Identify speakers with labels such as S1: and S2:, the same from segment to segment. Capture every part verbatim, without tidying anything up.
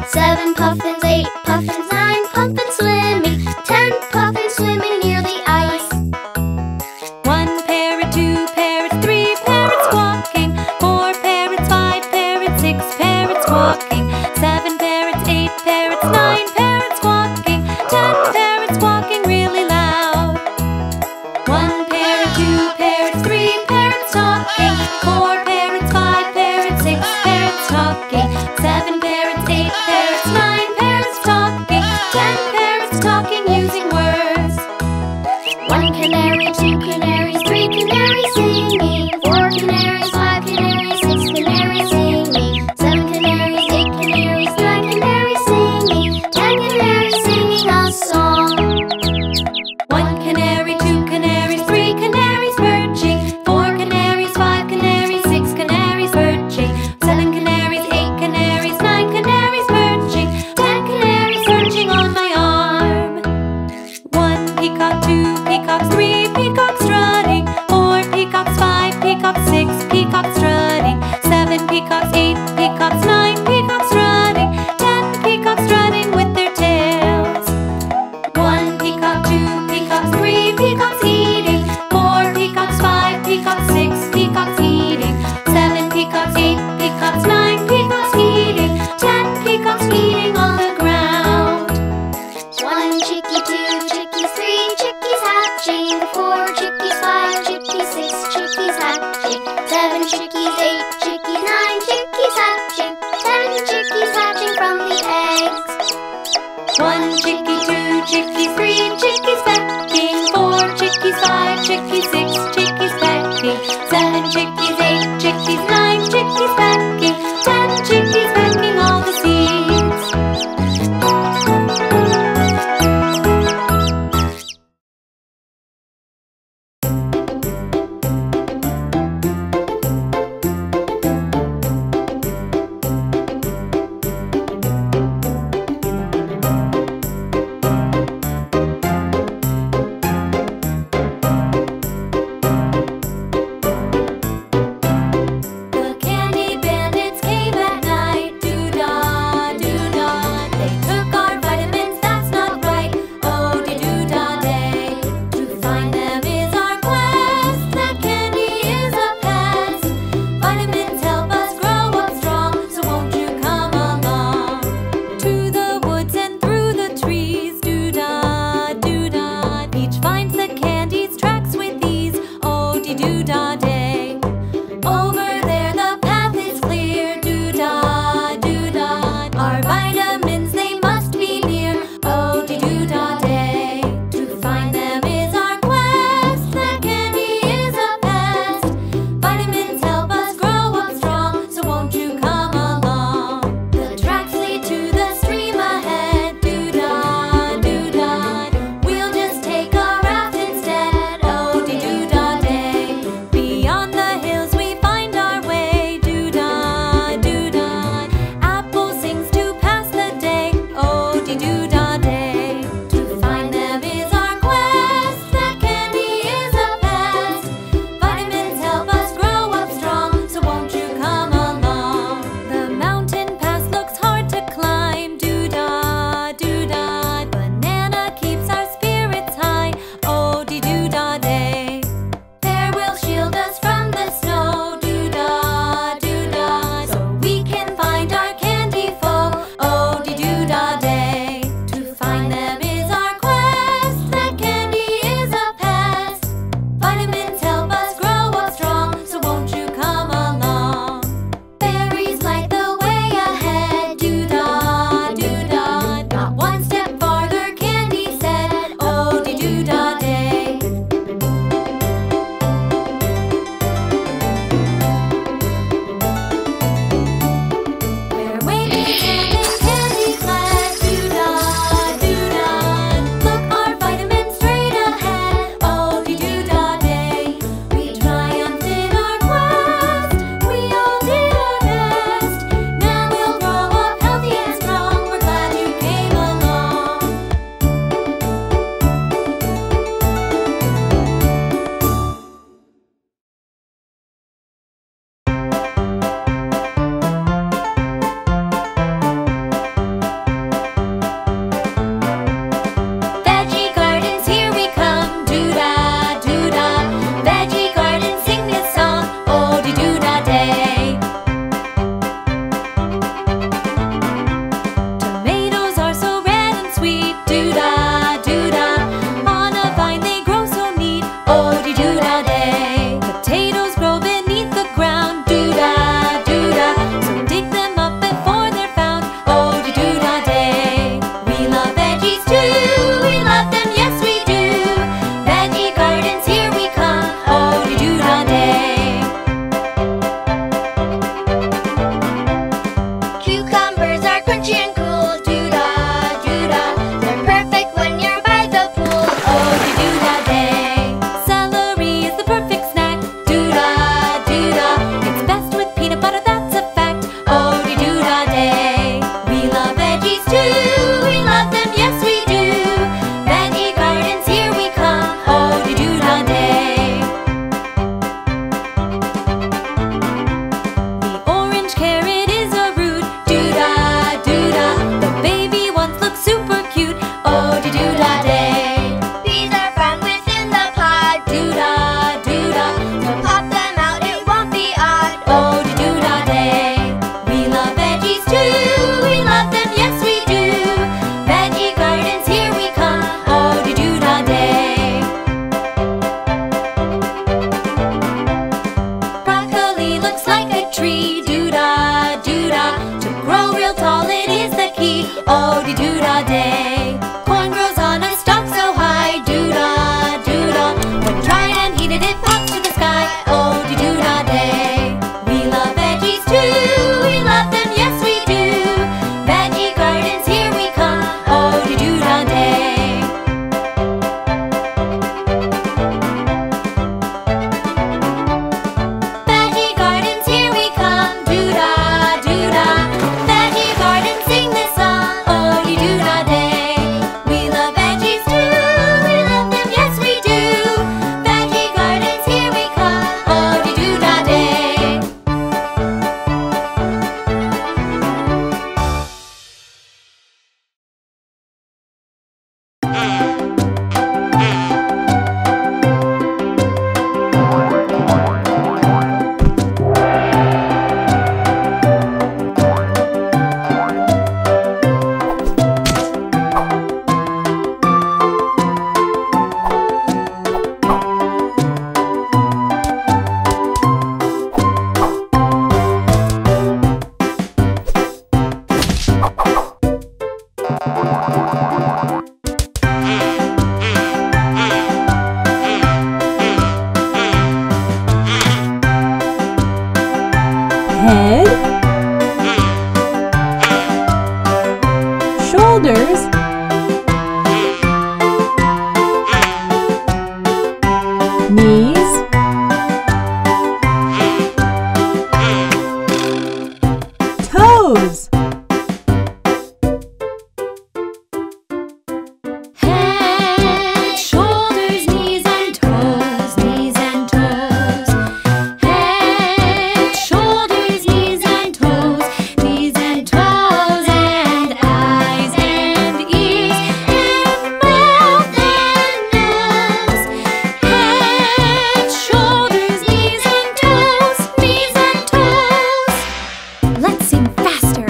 S1: Seven puffins, eight puffins, nine puffins swimming, ten puffins swimming near the ice.
S2: One parrot, two parrots, three parrots walking, four parrots, five parrots, six parrots walking, seven parrots, eight parrots, nine parrots walking, ten parrots walking really loud. One parrot, two parrots, three parrots talking, four parrots, five parrots, six parrots talking, seven parrots, eight parrots, nine parrots talking, ten parrots talking using words.
S1: One canary, two canaries, three canaries singing, four canaries, five canaries, six canaries singing, seven canaries, eight canaries, nine canaries singing, ten
S2: oh-de-doo-dah day. Corn grows on a stalk so high, doo-dah, doo-dah. When dried and heated it pops to the sky, oh-de-doo-dah day. We love veggies too, we love them, yes we do. Veggie gardens, here we come, oh-de-doo-dah day. Veggie gardens, here we come, doo-dah, doo-dah. Veggie gardens, sing this song, oh-de-doo-dah day. We love veggies too, we love them, yes we do. Veggie gardens, here we come, oh-de-doo-dah day.
S3: Head, shoulders, knees, toes,
S2: Head, shoulders, knees and toes, knees and toes. Head, shoulders, knees and toes, knees and toes, and eyes and ears and mouth and nose. Head, shoulders, knees and toes, knees and toes. Let's sing faster.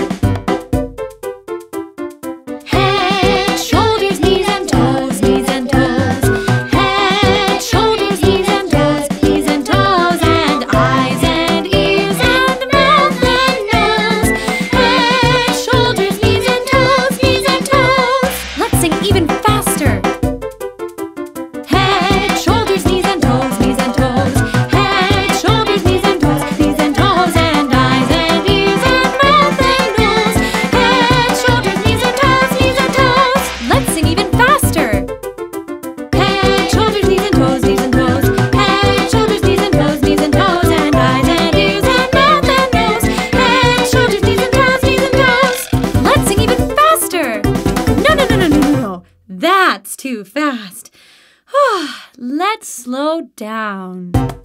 S2: Head, shoulders, knees and toes, knees and toes. Head, shoulders, knees and toes, knees and toes, and eyes and ears and mouth and nose. Head, shoulders, knees and toes, knees and toes. Let's sing even faster. Head, shoulders, knees and toes, knees and toes. Head, shoulders, knees and toes, knees and toes, and eyes and ears and mouth and nose. Head, shoulders, knees and toes, knees and toes. Let's sing even faster. Head, shoulders, knees and toes, knees and toes. Head, shoulders, knees and toes, knees and toes, and eyes and ears and mouth and nose. Head, shoulders, knees and toes, knees and toes. Let's sing even faster. No, no, no, no, no, no, no. That's too fast. Let's slow down.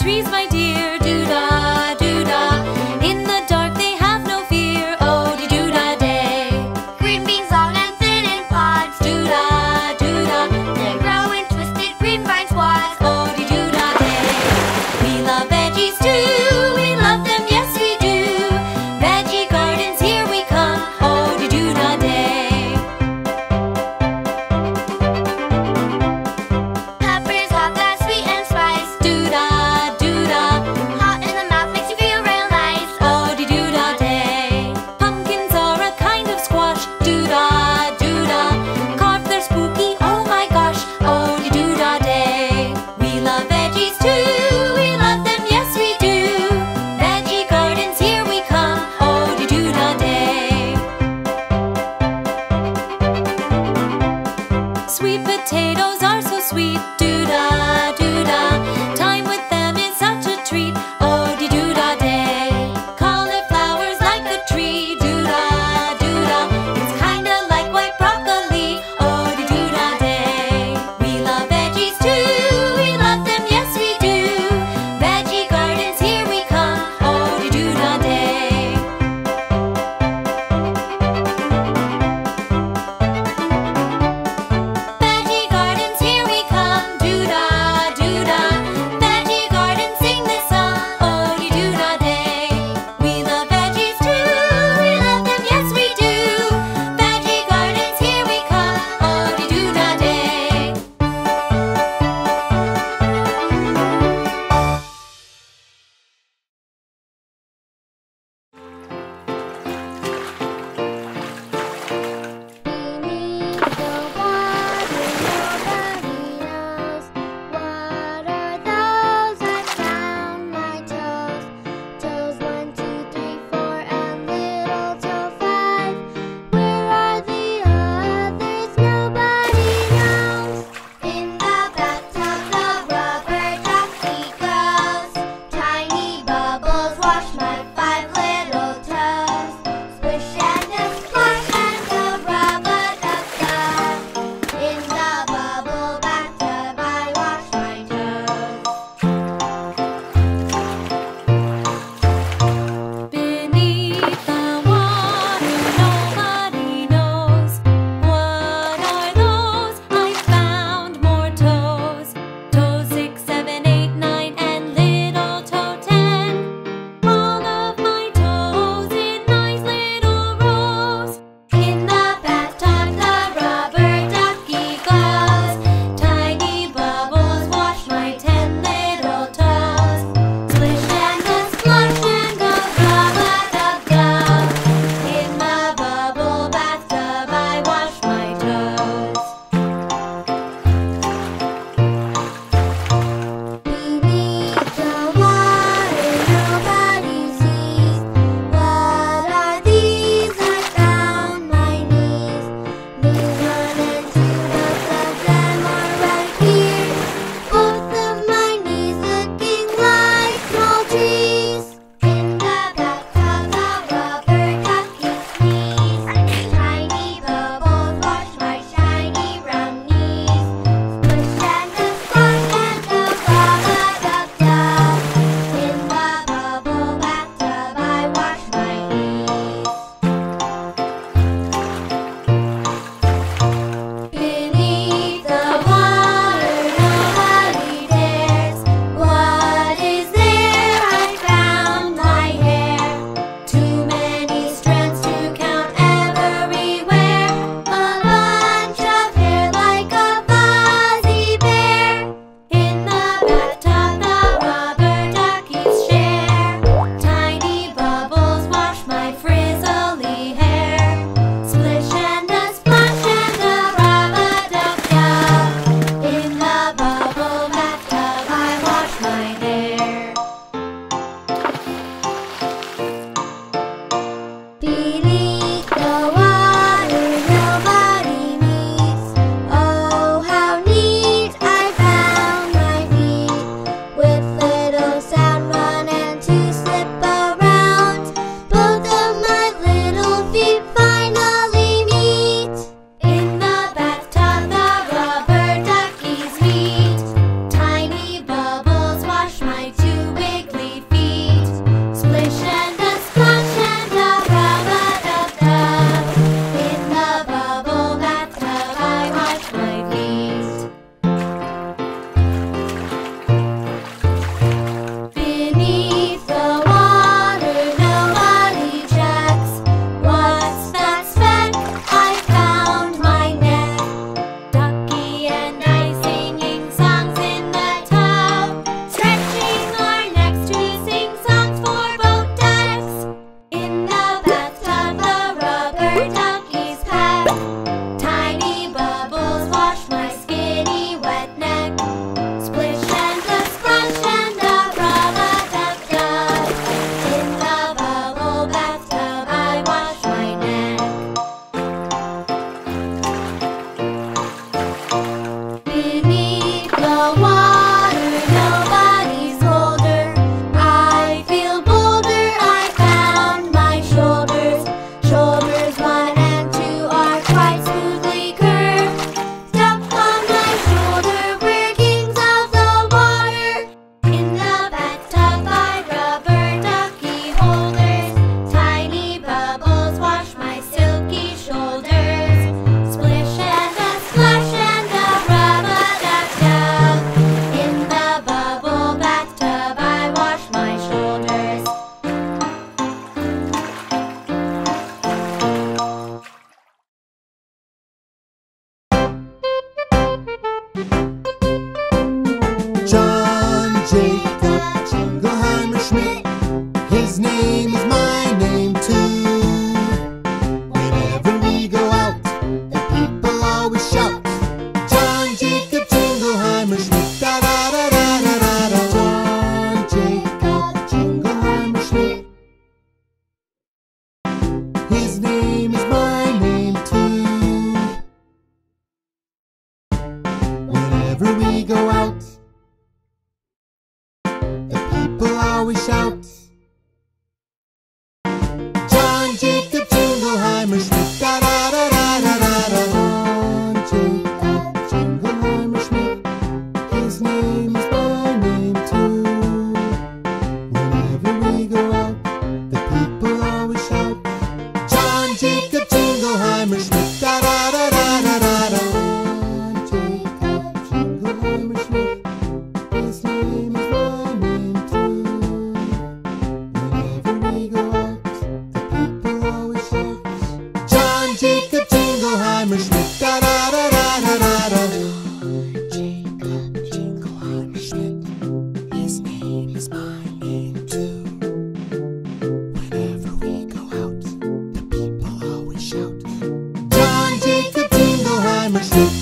S2: trees, my dear, doo-dah, doo-dah. In the dark they have no fear, oh-de-doo-dah day.
S1: Green beans long and thin in pods,
S2: Doo-dah, doo-dah,
S1: they grow in twisted greenvine squads.
S2: oh-de-doo-dah day. We love veggies too, we love them, yes we do. Veggie gardens, here we come, oh-de-doo-dah day.
S1: Peppers have that sweet and spice,
S2: Doo-dah, doo-dah.
S1: the water, nobody's colder. I feel bolder, I found my shoulders. Shoulders one and two are quite smoothly curved. Duck on my shoulder, we're kings of the water. In the bathtub by rubber ducky holders, tiny bubbles wash my silky shoulders. Splish and a splash and a rub-a-dub-dub. In the bubble bathtub I wash my shoulders.
S4: John Jacob Jingleheimer Schmidt, his name is my name too. Whenever we go out, the people always shout, John Jacob Jingleheimer Schmidt, da da da da da da da. John Jacob Jingleheimer Schmidt, his name is my name too. Whenever we go out, the people always shout, John Jacob Jingleheimer Schmidt, da da da da da da da. John Jacob Jingleheimer Schmidt, his name is my name too. Whenever we go out, the people always shout, John Jacob Jingleheimer Schmidt, da da da da da da da. John Jacob Jingleheimer Schmidt, his name is my name too. Whenever we go out, the people always shout, John Jacob Jingleheimer Schmidt, da da da da da da da. John Jacob Jingleheimer Schmidt, his name is my name too. Whenever we go out, the people always shout, John Jacob Jingleheimer Schmidt.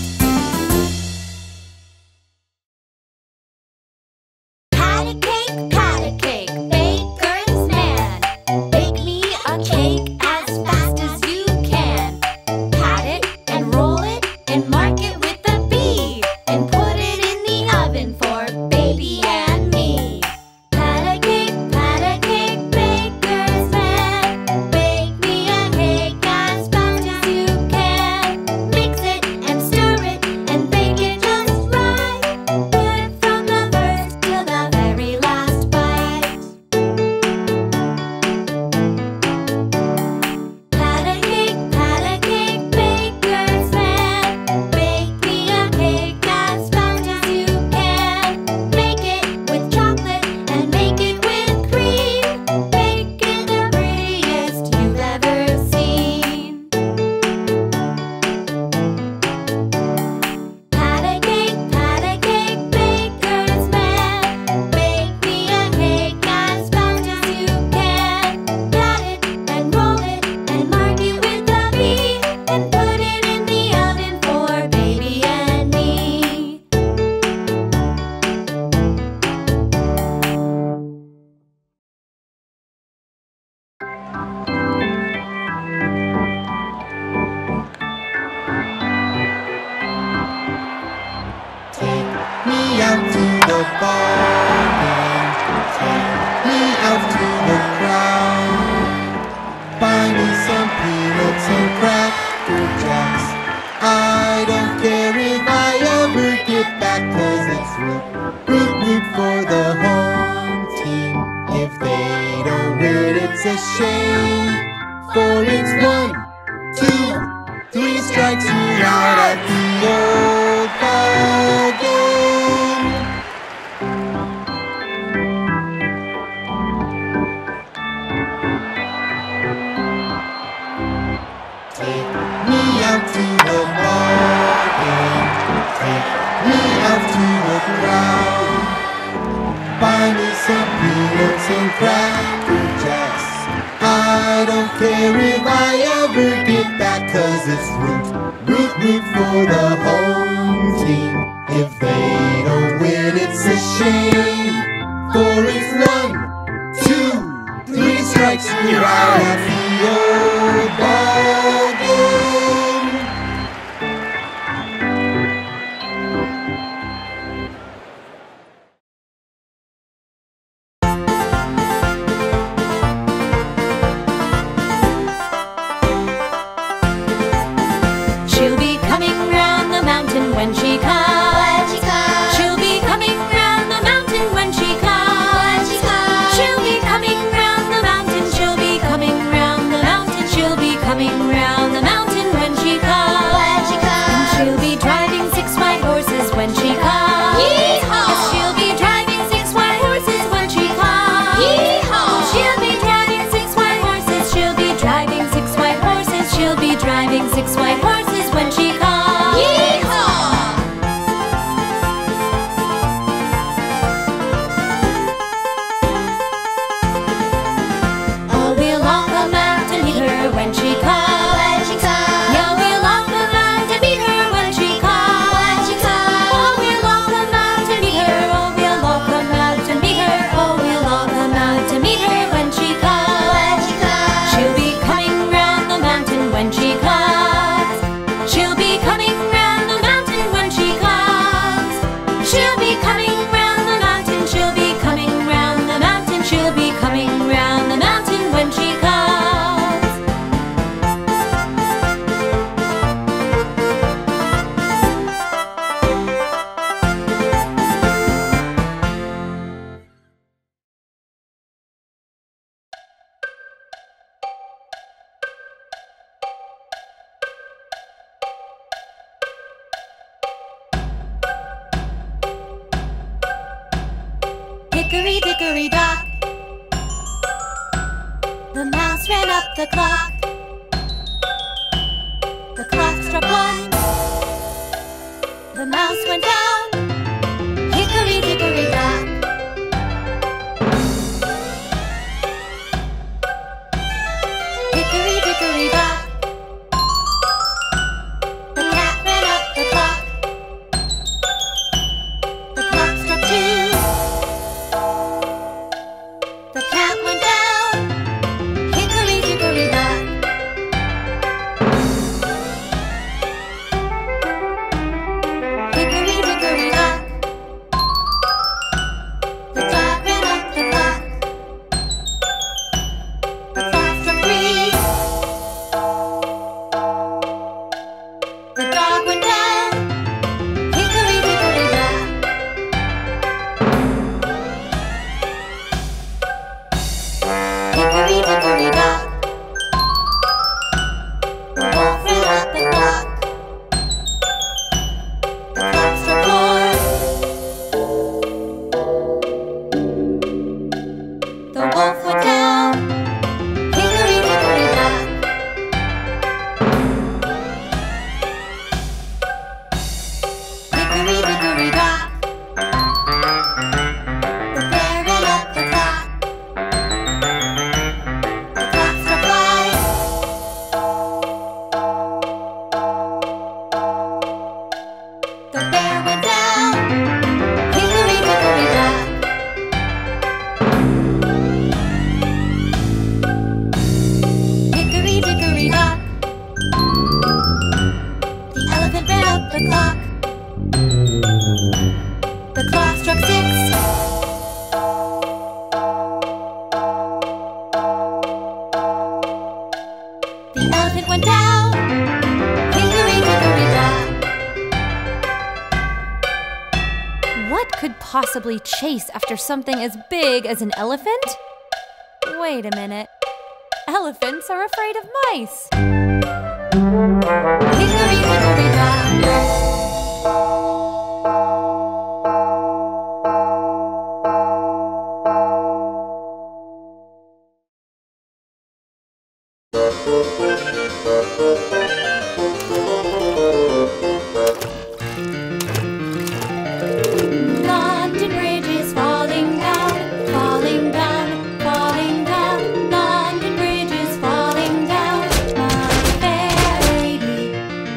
S1: Pat a cake, pat a cake, baker's man. Bake me a cake as fast as you can. Pat it and roll it and mark it with a B, and put it in the oven for baby and me. Pat a cake, pat a cake, baker's man. Bake me a cake as fast as you can. Mix it and stir it and bake it just right. Good from the first till the very last bite. Pat a cake, pat a cake, baker's man. Bake me a cake as fast as you can. Make it with chocolate and make it with cream. Bake it the prettiest you've ever seen. Pat a cake, pat a cake, baker's man. Bake me a cake as fast as you can. Pat it and roll it and mark it with a B, and put it in the oven for baby and me.
S4: Take me out to the ball game. Take me out to the crowd. Buy me some peanuts and cracker jacks. I don't care if I ever get back, 'cause it's root, root, root for the home team. If they don't win, it's a shame. For it's one, two, three strikes, you're out at the old ball game. Take me out to the ball game. Take me out to the crowd. Buy me some peanuts and cracker jacks. I don't care if I ever get back, 'cause it's root, root, root for the home team. If they don't win, it's a shame. For it's one, two, three strikes, you're out at the old ball game.
S1: Hickory dickory dock. The mouse ran up the clock. The clock struck one. The mouse went down. Hickory dickory dock. Hickory dickory dock. The cat ran up the clock. The clock struck two. The cat went down. Hickory dickory dock. Hickory dickory dock. The dog ran up the clock. The clock struck three. The dog went down. Hickory dickory dock. Hickory dickory dock. The wolf ran up the clock. The clock struck four. The wolf went down. Hickory dickory dock. Hickory dickory dock. The bear ran up the clock. The clock struck five. The bear went down. Hickory dickory dock. Hickory dickory dock. The elephant ran up the clock. The clock struck six. The elephant went down. Hickory dickory dock.
S2: What could possibly chase after something as big as an elephant? Wait a minute. Elephants are afraid of mice.
S1: Hickory dickory dock. London Bridge is falling down, falling down, falling down. London Bridge is falling down, my fair lady.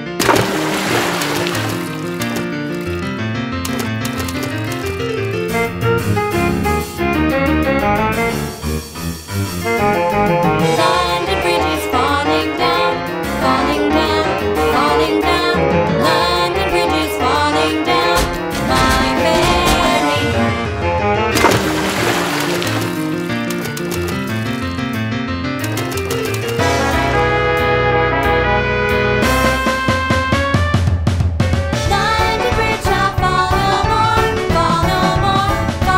S1: London Bridge is falling down, falling down, falling down. London Bridge is falling down, my fair lady. London Bridge shall fall no more, fall no more,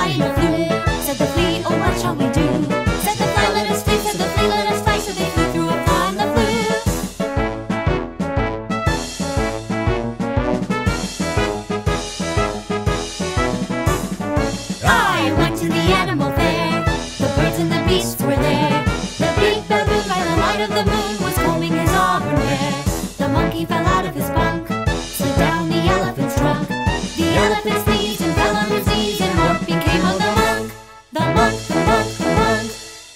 S2: fly in a flue. Said the flea, oh what shall we do? Said the fly, let us flee. Said the flea, let us fly. So they flew through a fly and the flue. I went to the animal fair. The birds and the beasts were there. The big baboon by the light of the moon was combing his auburn hair. The monkey fell out of his bunk, slid down the elephant's trunk. The elephant sneezed and fell on his knees, and what became of the monk? The monk, the monk, the monk.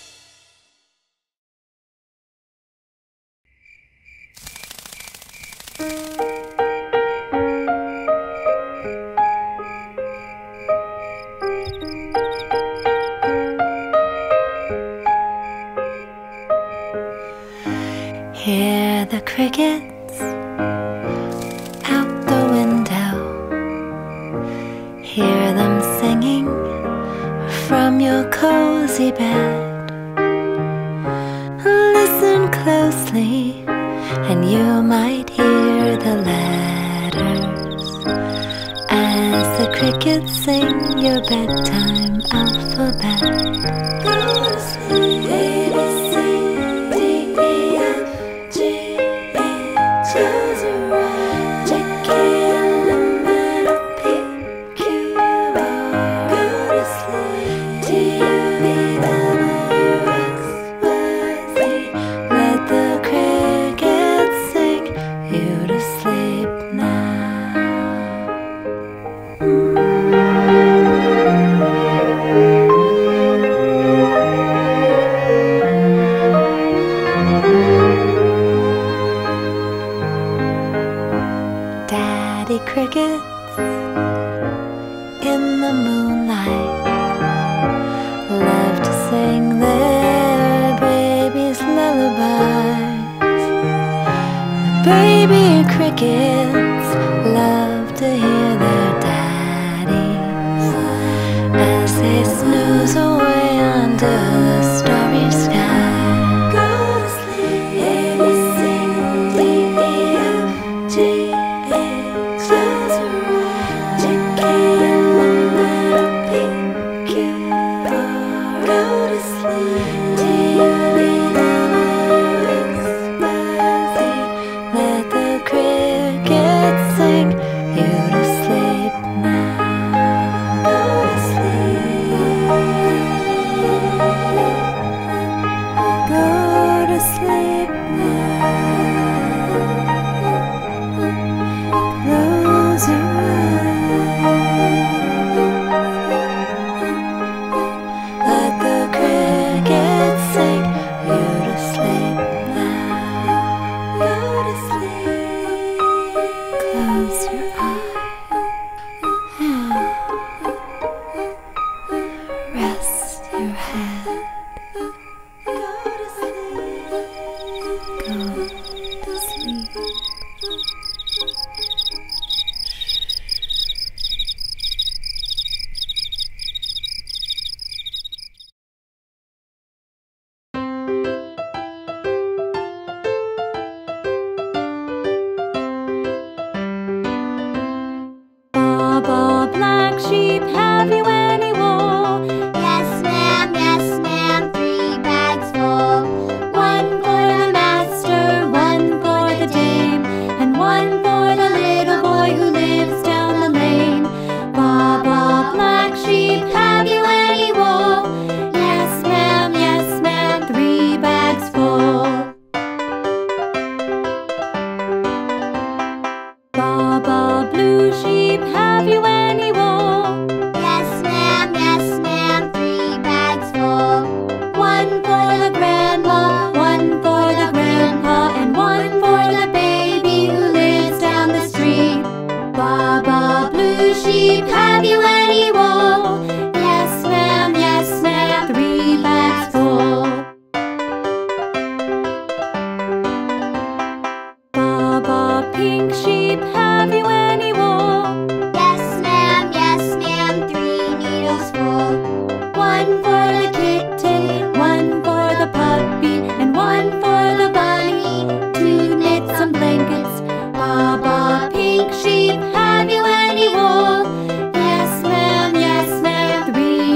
S5: Hear the crickets out the window. Hear them singing from your cozy bed. Listen closely and you might hear the letters as the crickets sing your bedtime alphabet. Go to sleep, A, B, C, D, E, F, G, H, I, J, K, L, M, N, O, P, Q, R. Go to sleep, T, U, V, W, X, Y, Z. Let the crickets sing you to sleep now. Daddy crickets in the moonlight love to sing their baby's lullabies. The baby crickets love to hear their daddies as they snooze away under the starry sky. Go to sleep, A, B, C, D, E, F, G, H, I, J, K, L, M, N, O, P, Q, R. Go to sleep, T, U, V, W, X, Y, Z. Let the crickets sing you to sleep now. Go to sleep. Go to sleep now. Close your eyes. Let the crickets sing you to sleep now. Go to sleep. Close your eyes. Rest your head. Go to sleep. Go to sleep.
S2: Baba, black sheep, have you any wool?
S1: Yes, ma'am, yes, ma'am, three bags full.
S2: One for the master, one for the dame, and one for the little boy who lives down the lane. Baba, black sheep, have you any wool? Yes, ma'am, yes, ma'am, three bags full. Baba, blue sheep, have you any wool?
S1: Yes, ma'am, yes, ma'am, three bags full.
S2: One for the grandma, one for the grandpa, and one for the baby who lives down the street. Baba, blue sheep, have you any wool? Yes, ma'am, yes, ma'am, three bags full. Baba, pink sheep, have you any wool?
S1: Yes, ma'am, yes, ma'am, three needles full.
S2: One for the kitten, one for the puppy, and one for the bunny to knit some blankets. Baba, pink sheep, have you any wool? Yes, ma'am, yes, ma'am, three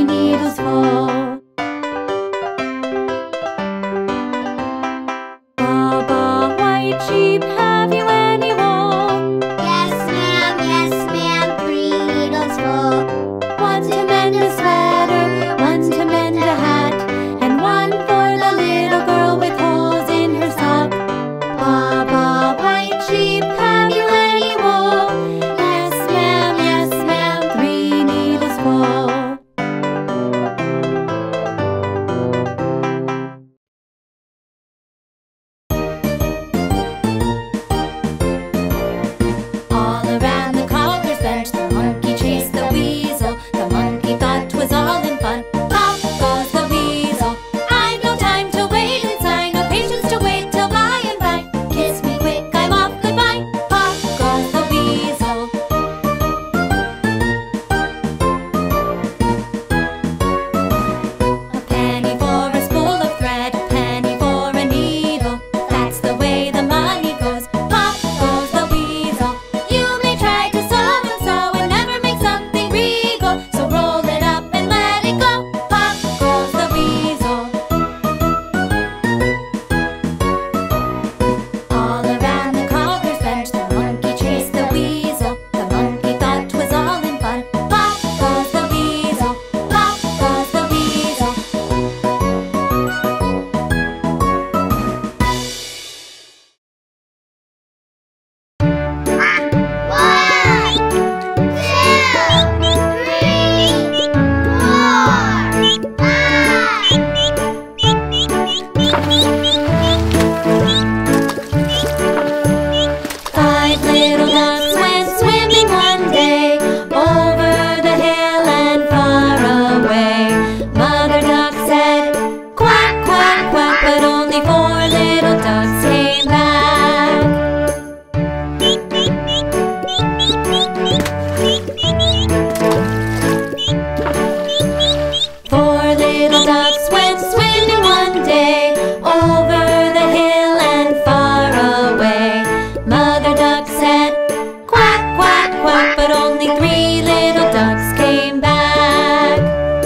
S2: little ducks went swimming one day over the hill and far away. Mother duck said, quack, quack, quack, but only three little ducks came back.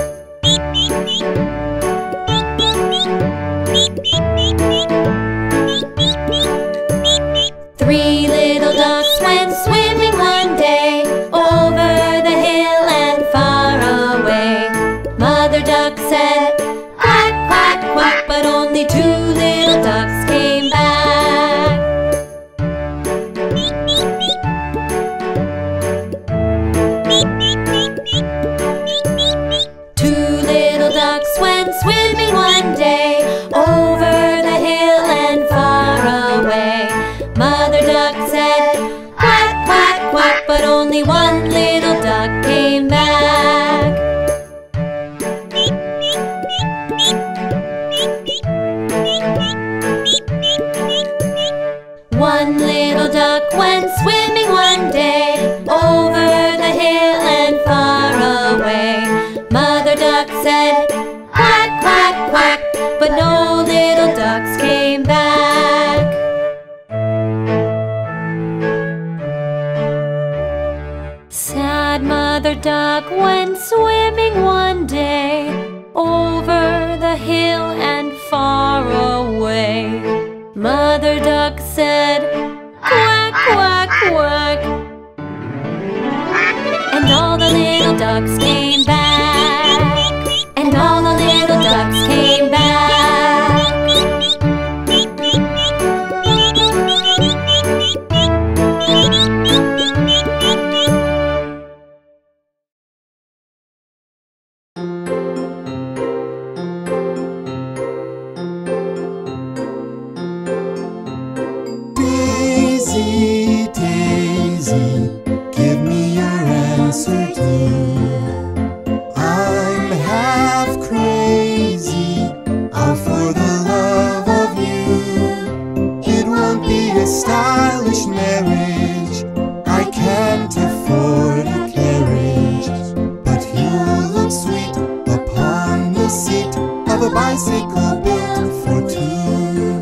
S2: Three little ducks went swimming one day over the hill and far away. Mother duck said, quack, quack, quack, but only two little ducks came back. Two little ducks went swimming one day over the hill and far away. Mother duck said, quack, quack, quack, but only one little duck came back. One little duck went swimming one day over the hill and far away. Mother duck said, quack, quack, quack, but no little ducks came back. Sad Mother duck went swimming one day over the hill and far away. Mother duck said, quack, quack, quack, and all the little ducks came back, and all the little ducks came back.
S4: Daisy, Daisy, give me your answer too. I'm half crazy, all for the love of you. It won't be a stylish marriage, I can't afford a carriage, but you look sweet upon the seat of a bicycle built for two.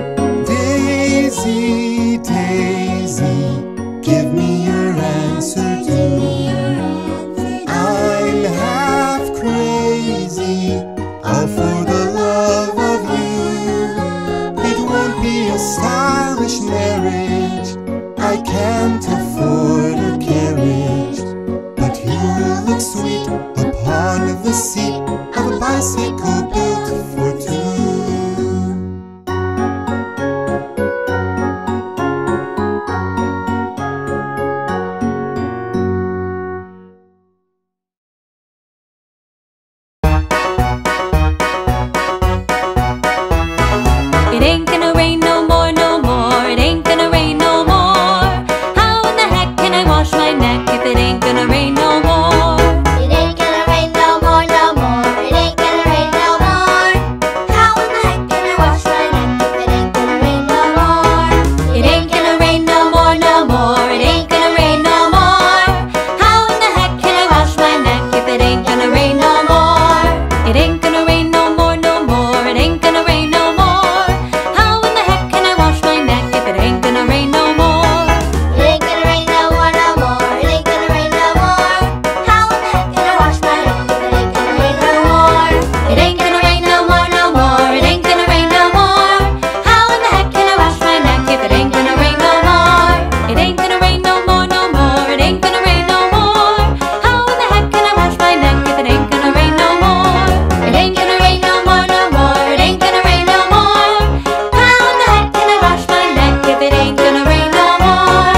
S4: Daisy, Daisy, give me your answer too. I'm half crazy, all for the love of you. It won't be a stylish marriage, I can't afford a carriage, but you look sweet upon the seat of a bicycle built for two.
S2: It ain't gonna rain no more, no more. It ain't gonna rain no more. How in the heck can I wash my neck if it ain't gonna rain no more?
S1: It ain't gonna rain no more, no more. It ain't gonna rain no more. How in the heck can I wash my neck if it ain't gonna rain no more?
S2: It ain't gonna rain no more, no more. It ain't gonna rain no more. How in the heck can I wash my neck if it ain't gonna rain no more? It ain't gonna rain no more, no more. It ain't gonna rain no more. How in the heck can I wash my neck if it ain't gonna rain no more?
S1: It ain't gonna rain no more, no more. It ain't gonna rain no more. How in the heck can I wash my neck if it ain't gonna rain no more?
S2: It ain't gonna rain no more, no more. It ain't gonna rain no more. How in the heck can I wash my neck if it ain't gonna rain no more? It ain't gonna rain no more, no more. It ain't gonna rain no more. How in the heck can I wash my neck if it ain't gonna rain no more? It ain't gonna rain no more, no more. It ain't gonna rain no more. How in the heck can I wash my neck if it ain't gonna rain no more?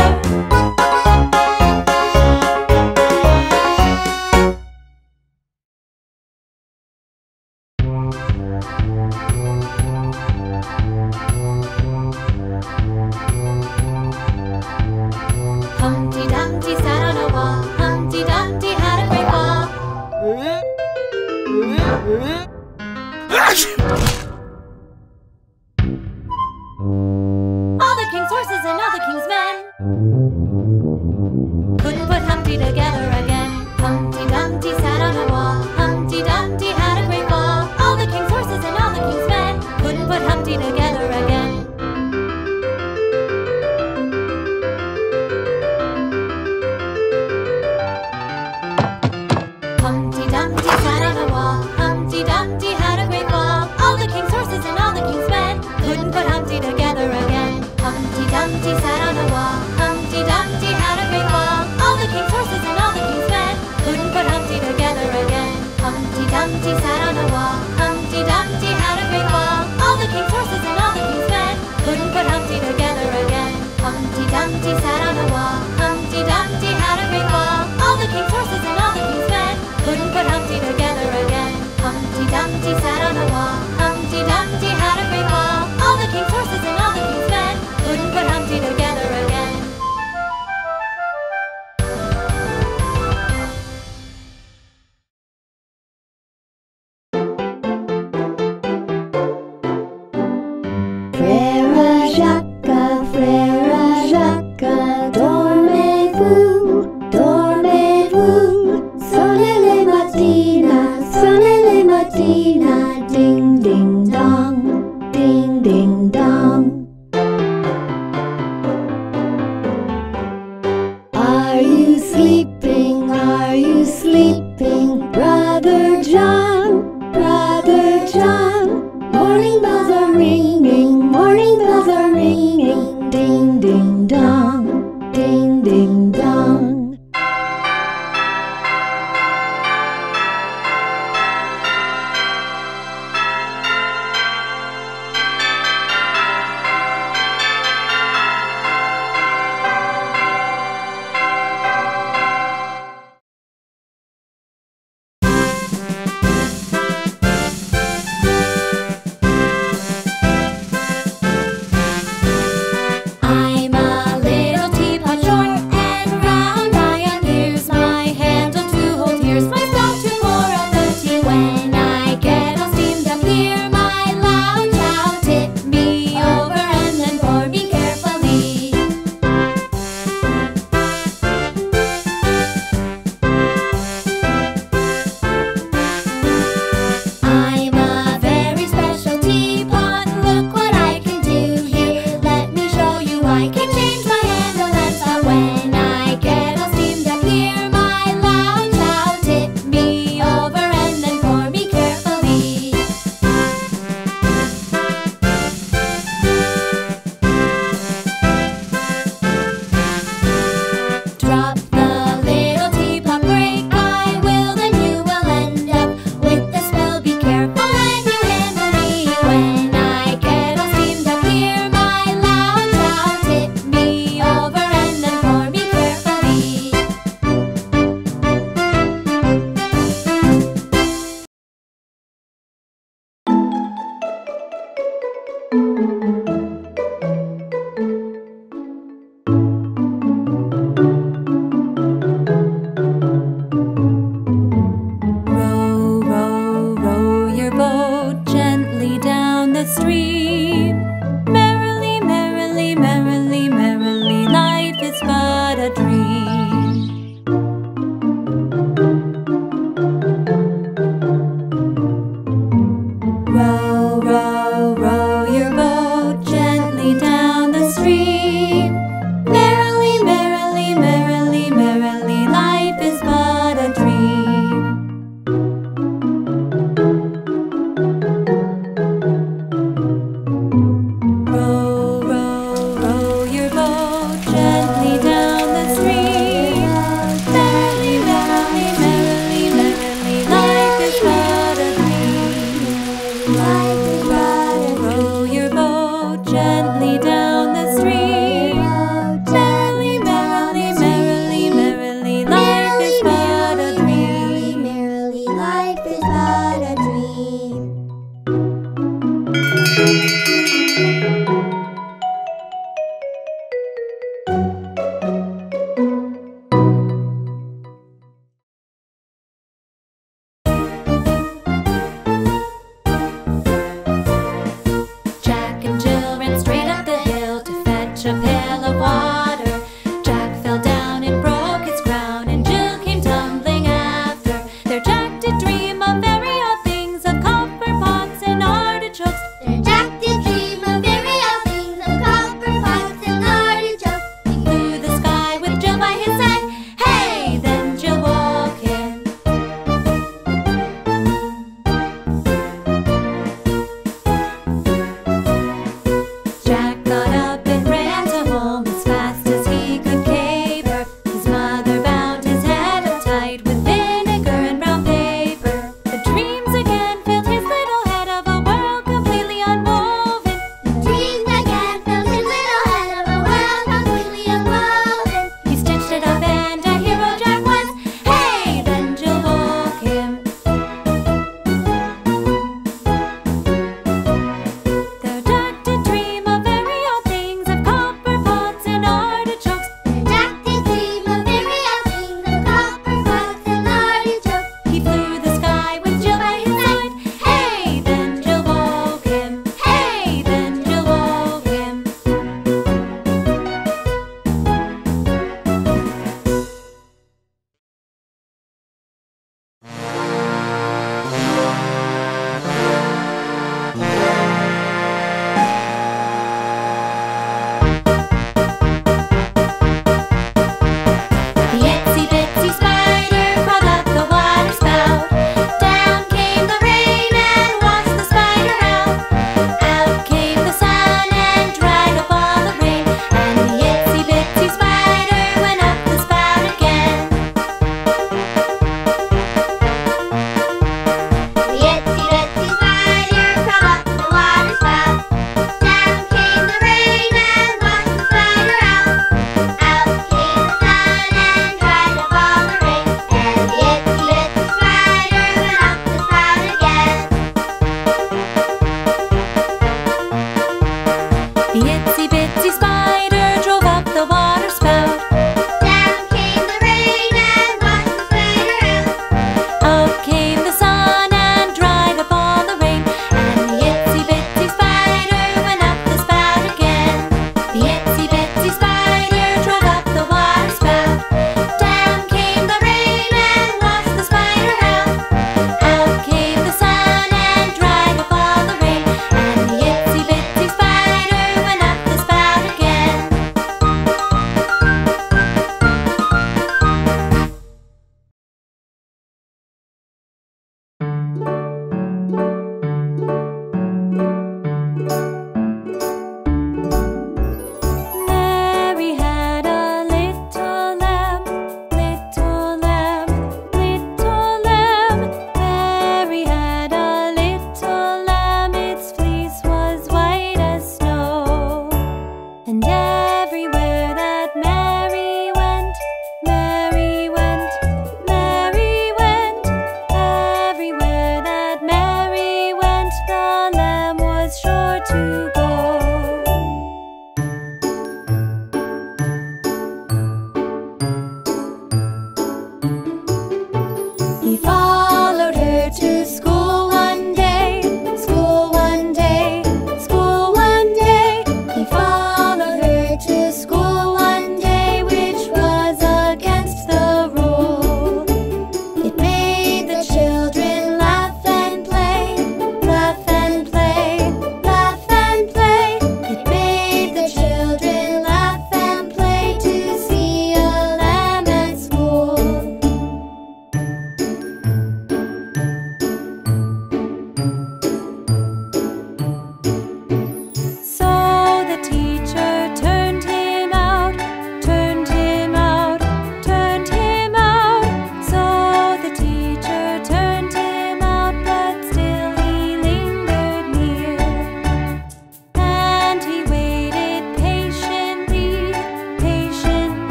S2: Humpty Dumpty sat on a wall. Humpty Dumpty had a great fall. All the king's horses and all the king's men couldn't put Humpty together again. Humpty Dumpty sat on a wall. Humpty Dumpty had a great fall.
S1: Dumpty sat on a wall. Humpty Dumpty had a great fall. All the king's horses and all the king's men couldn't put Humpty together again. Humpty Dumpty sat on a wall. Humpty Dumpty had a great fall. All the king's horses and all the king's men couldn't put Humpty together again.
S3: Frère Jacques, Frère Jacques, dormez-vous, dormez-vous. Sonnez les matinas, sonnez les matinas, ding ding dong, ding ding dong. Are you sleeping, are you sleeping, Brother John, Brother John? Morning bells are ringing, morning bells are ringing, ding ding dong, ding ding dong.
S1: I'm a little teapot, short and round. I am here's my handle to hold, here's my spout to pour out the tea. When I get all steamed up, hear my loud shout. Tip me over and then pour me carefully. I'm a very special teapot. Look what I can do here. Let me show you. I can change my handle and spout. When I get all steamed up, hear my loud shout. Tip me over and then pour me carefully. Drop the little teapot, break I will, then you will end up with the spill. Be careful when you handle me. When I get all steamed up, hear my loud shout. Tip me over and then pour me carefully.
S2: Row, row, row your boat gently down the stream. Merrily, merrily, merrily, merrily, life is but a dream. Row, row, row your boat gently down the stream. Merrily, merrily, merrily, merrily, life is but a dream. Row, row, row your boat gently down the stream. Merrily, merrily, merrily, merrily, life is but a dream. Row, row, row your boat gently down the stream. Merrily, merrily, merrily, merrily, life is but a dream.
S1: Merrily, life is but a dream. Jack and Jill ran straight up the hill to fetch a pail of water. Jack fell down and broke his crown, and Jill came tumbling after. There Jack did dream of very odd things, of copper pots and artichokes. There Jack did dream of very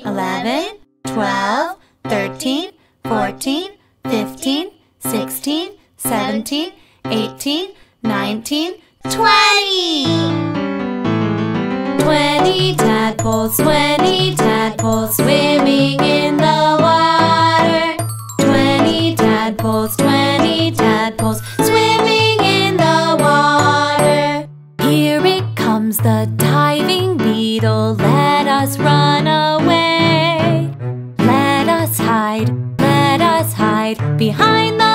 S2: eleven, twelve, thirteen, fourteen, fifteen, sixteen, seventeen, eighteen, nineteen, twenty! Twenty tadpoles, twenty tadpoles swimming in the water. Twenty tadpoles, twenty tadpoles swimming in the water. Here it comes, the diving beetle, let us run away. Let us hide, let us hide behind the